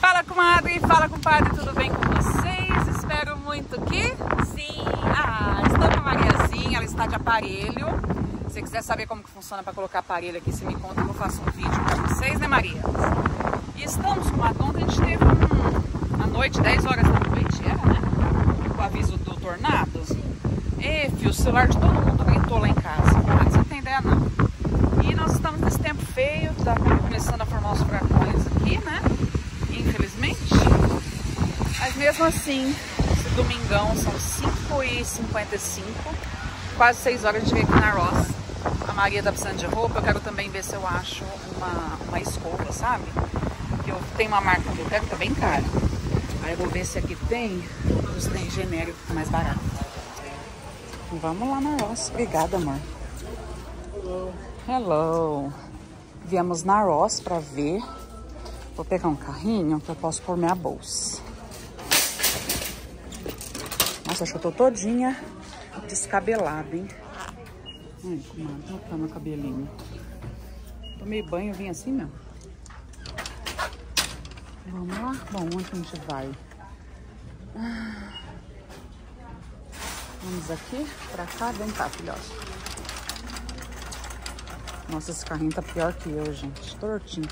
Fala, comadre, fala, compadre, tudo bem com vocês? Espero muito que sim. Estou com a Mariazinha, ela está de aparelho. Se você quiser saber como que funciona para colocar aparelho aqui, você me conta que eu faço um vídeo para vocês, né, Maria? E estamos com uma ontem a gente teve uma noite, 10 horas da noite, né? Com o aviso do tornado. E, filho, o celular de todo mundo gritou lá em casa. Você não tem ideia, não. E nós estamos nesse tempo feio, tá começando a formar os furacões aqui, né? Infelizmente. Mas mesmo assim, esse domingão são 5h55, quase 6 horas, a gente veio aqui na Ross. A Maria tá precisando de roupa, eu quero também ver se eu acho uma escova, sabe? Que eu tenho uma marca que eu quero, tá bem cara. Aí eu vou ver se aqui tem os trem genérico mais barato. Vamos lá na Ross. Obrigada, amor. Hello. Viemos na Ross pra ver. Vou pegar um carrinho que eu posso pôr minha bolsa. Nossa, acho que eu tô todinha descabelada, hein? Ai, comadre, como tá meu cabelinho? Tomei banho, vim assim mesmo. Vamos lá? Bom, onde a gente vai? Vamos aqui, pra cá, vem cá, filhote. Nossa, esse carrinho tá pior que eu, gente. Tortinho.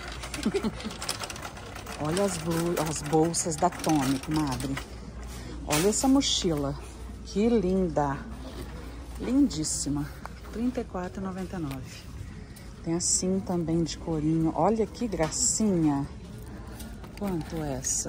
Olha as bolsas da Tommy, comadre. Olha essa mochila. Que linda. Lindíssima. R$ 34,99. Tem assim também de corinho. Olha que gracinha. Quanto é essa?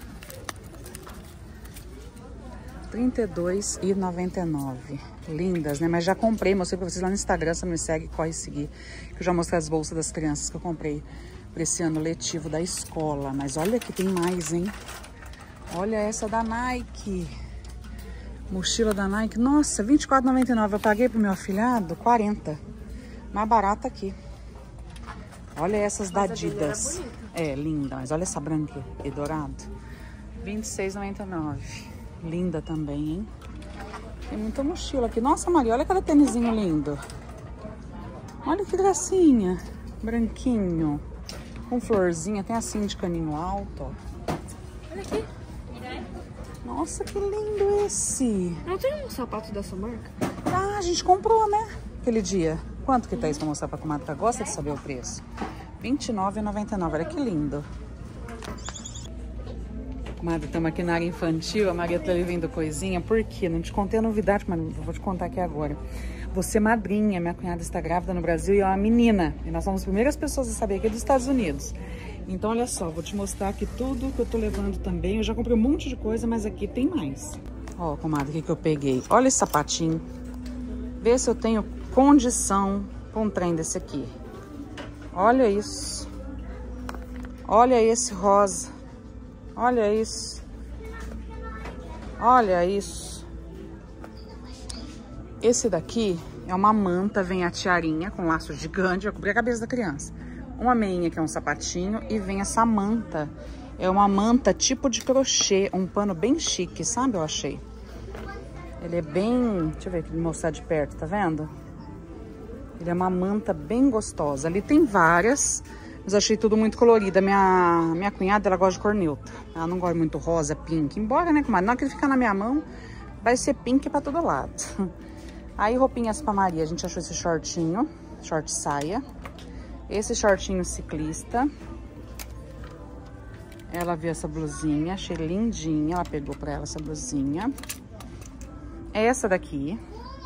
R$ 32,99. Lindas, né? Mas já comprei, mostrei pra vocês lá no Instagram. Se não me segue, corre seguir. Que eu já mostrei as bolsas das crianças que eu comprei para esse ano letivo da escola. Mas olha que tem mais, hein? Olha essa da Nike. Mochila da Nike. Nossa, R$ 24,99. Eu paguei pro meu afilhado 40. Mais barata aqui. Olha essas da Adidas. É, linda. Mas olha essa branca e dourado. R$ 26,99. Linda também, hein? Tem muita mochila aqui. Nossa, Maria, olha cada tênisinho lindo. Olha que gracinha. Branquinho. Com florzinha. Tem assim de caninho alto, ó. Olha aqui. Nossa, que lindo esse. Não tem um sapato dessa marca? Ah, a gente comprou, né? Aquele dia. Quanto que tá isso pra mostrar pra comadre que gosta de saber o preço? R$ 29,99. Olha que lindo. Comadre, estamos aqui na área infantil. A Maria tá ali vendo coisinha. Por quê? Não te contei a novidade, mas vou te contar aqui agora. Você madrinha, minha cunhada está grávida no Brasil e é uma menina. E nós somos as primeiras pessoas a saber aqui dos Estados Unidos. Então, olha só, vou te mostrar aqui tudo que eu tô levando também. Eu já comprei um monte de coisa, mas aqui tem mais. Ó, comadre, o que eu peguei? Olha esse sapatinho. Vê se eu tenho condição para um trem desse aqui. Olha isso. Olha esse rosa. Olha isso. Olha isso. Esse daqui é uma manta, vem a tiarinha com laço gigante, vai cobrir a cabeça da criança. Uma meinha que é um sapatinho e vem essa manta. É uma manta tipo de crochê, um pano bem chique, sabe? Eu achei. Ele é bem... Deixa eu ver aqui, mostrar de perto, tá vendo? Ele é uma manta bem gostosa. Ali tem várias, mas achei tudo muito colorida. Minha cunhada, ela gosta de cor neutra. Ela não gosta muito rosa, pink. Embora, né, comadre? Na hora que ele ficar na minha mão, vai ser pink pra todo lado. Aí, roupinhas pra Maria. A gente achou esse shortinho, short saia. Esse shortinho ciclista. Ela viu essa blusinha, achei lindinha. Ela pegou pra ela essa blusinha. Essa daqui.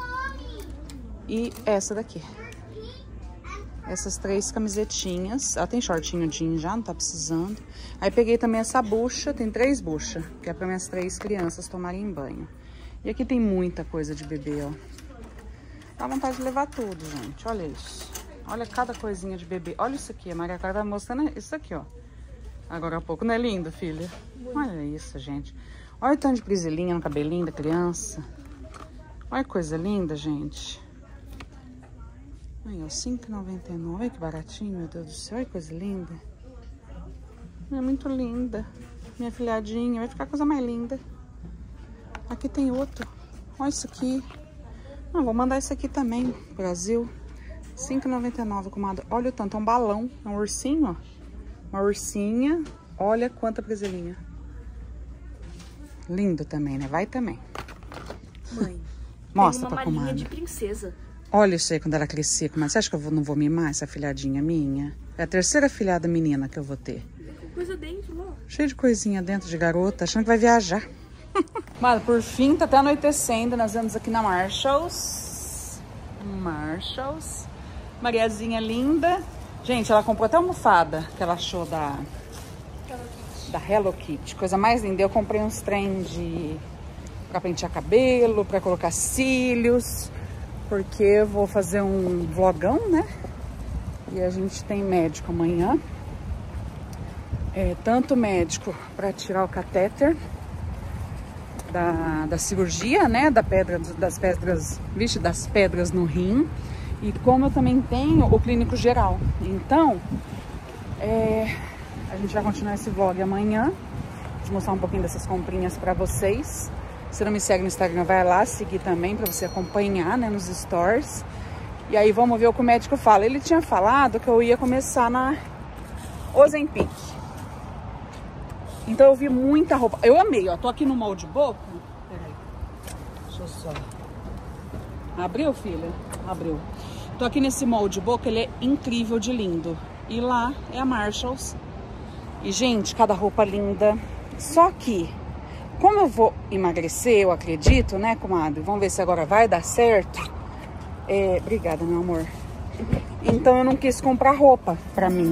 E essa daqui. Essas 3 camisetinhas. Ela tem shortinho jeans já, não tá precisando. Aí peguei também essa bucha, tem 3 buchas. Que é pra minhas 3 crianças tomarem banho. E aqui tem muita coisa de bebê, ó. Dá vontade de levar tudo, gente. Olha isso. Olha cada coisinha de bebê. Olha isso aqui. A Maria Clara tá mostrando isso aqui, ó. Agora há pouco. Não é lindo, filha? Olha isso, gente. Olha o tanto de priselinha no cabelinho da criança. Olha que coisa linda, gente. Aí, ó. R$ 5,99. Olha que baratinho, meu Deus do céu. Olha que coisa linda. É muito linda. Minha filhadinha. Vai ficar a coisa mais linda. Aqui tem outro. Olha isso aqui. Não, vou mandar isso aqui também. Brasil. R$ 5,99, comadre. Olha o tanto, é um balão. É um ursinho, ó. Uma ursinha. Olha quanta presilhinha. Lindo também, né? Vai também. Mãe, Mostra tem pra uma malinha comadre. de princesa. Olha isso aí quando ela crescer, comadre. Você acha que eu não vou mimar essa filhadinha minha? É a terceira filhada menina que eu vou ter. Com coisa dentro, lá. Cheio de coisinha dentro de garota, achando que vai viajar. Mas por fim, tá até anoitecendo. Nós vamos aqui na Marshalls. Mariazinha linda. Gente, ela comprou até a almofada que ela achou da Hello Kitty. Coisa mais linda. Eu comprei uns trem pra pentear cabelo, pra colocar cílios. Porque eu vou fazer um vlogão, né? E a gente tem médico amanhã. Tanto médico para tirar o catéter da cirurgia, né? Das pedras no rim. E como eu também tenho o clínico geral. Então, a gente vai continuar esse vlog amanhã. Vou mostrar um pouquinho dessas comprinhas para vocês. Se não me segue no Instagram, vai lá seguir também para você acompanhar, né? Nos stories. E aí vamos ver o que o médico fala. Ele tinha falado que eu ia começar na Ozempic. Então eu vi muita roupa. Eu amei, ó. Tô aqui no molde boca. Peraí. Deixa eu só. Abriu, filha? Abriu. Tô aqui nesse molde boca. Ele é incrível de lindo. E lá é a Marshalls. E, gente, cada roupa linda. Só que, como eu vou emagrecer, eu acredito, né, comadre? Vamos ver se agora vai dar certo. Obrigada, meu amor. Então eu não quis comprar roupa pra mim.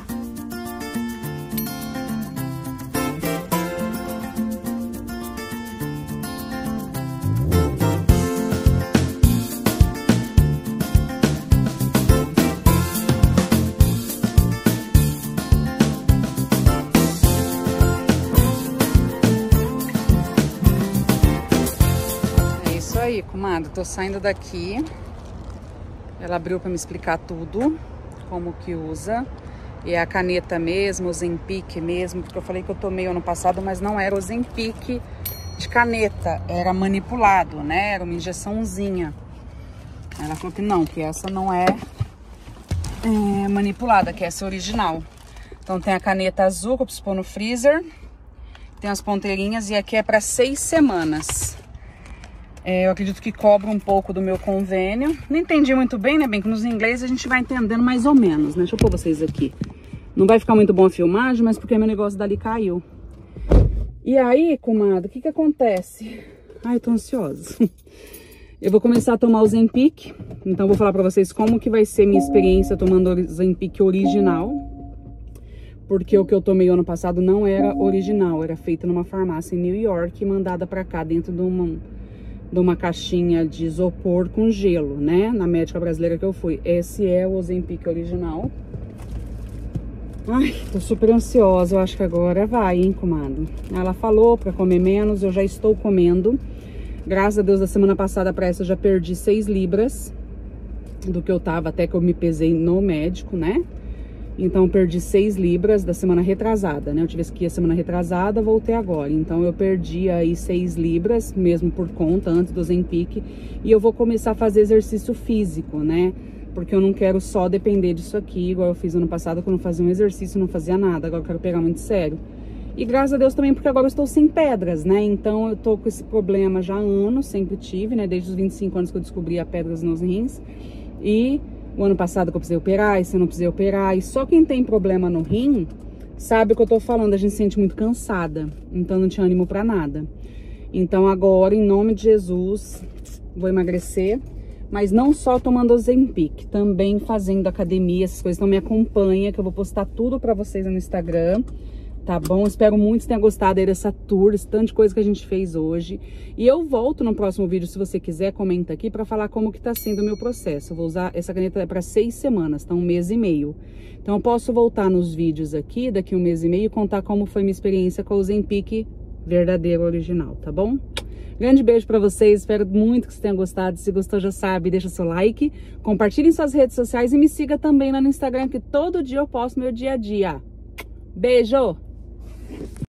É isso aí, comadre. Tô saindo daqui. Ela abriu para me explicar tudo, como que usa. E é a caneta mesmo, o Ozempic mesmo, porque eu falei que eu tomei ano passado, mas não era o Ozempic de caneta, era manipulado, né? Era uma injeçãozinha. Ela falou que não, que essa não é manipulada, que essa é original. Então tem a caneta azul que eu preciso pôr no freezer, tem as ponteirinhas e aqui é para 6 semanas. Eu acredito que cobra um pouco do meu convênio. Não entendi muito bem, né? Bem que nos inglês a gente vai entendendo mais ou menos, né? Deixa eu pôr vocês aqui. Não vai ficar muito bom a filmagem, mas porque meu negócio dali caiu. E aí, comadre, o que que acontece? Ai, eu tô ansiosa. Eu vou começar a tomar o Ozempic. Então, vou falar pra vocês como que vai ser minha experiência tomando o Ozempic original. Porque o que eu tomei ano passado não era original. Era feito numa farmácia em New York e mandada pra cá dentro de uma caixinha de isopor com gelo, né? Na médica brasileira que eu fui. Esse é o Ozempic original. Ai, tô super ansiosa. Eu acho que agora vai, hein, comadre? Ela falou pra comer menos. Eu já estou comendo. Graças a Deus, da semana passada pra essa eu já perdi 6 libras do que eu tava, até que eu me pesei no médico, né? Então, perdi 6 libras da semana retrasada, né? Eu tive que ir a semana retrasada, voltei agora. Então, eu perdi aí 6 libras, mesmo por conta, antes do Ozempic. E eu vou começar a fazer exercício físico, né? Porque eu não quero só depender disso aqui, igual eu fiz ano passado, quando eu fazia um exercício, não fazia nada. Agora eu quero pegar muito sério. E graças a Deus também, porque agora eu estou sem pedras, né? Então, eu tô com esse problema já há anos, sempre tive, né? Desde os 25 anos que eu descobri as pedras nos rins. E o ano passado que eu precisei operar, esse eu não precisei operar. E só quem tem problema no rim sabe o que eu tô falando. A gente se sente muito cansada. Então não tinha ânimo pra nada. Então agora, em nome de Jesus, vou emagrecer. Mas não só tomando Ozempic, também fazendo academia, essas coisas. Então me acompanha, que eu vou postar tudo pra vocês no Instagram. Tá bom? Espero muito que tenha gostado aí dessa tour, esse tanto de coisa que a gente fez hoje. E eu volto no próximo vídeo, se você quiser, comenta aqui pra falar como que tá sendo o meu processo. Eu vou usar essa caneta para 6 semanas, tá? 1 mês e meio. Então eu posso voltar nos vídeos aqui, daqui 1 mês e meio, e contar como foi minha experiência com o Ozempic verdadeiro, original, tá bom? Grande beijo pra vocês, espero muito que vocês tenham gostado. Se gostou, já sabe, deixa seu like, compartilhe em suas redes sociais e me siga também lá no Instagram, que todo dia eu posto meu dia a dia. Beijo!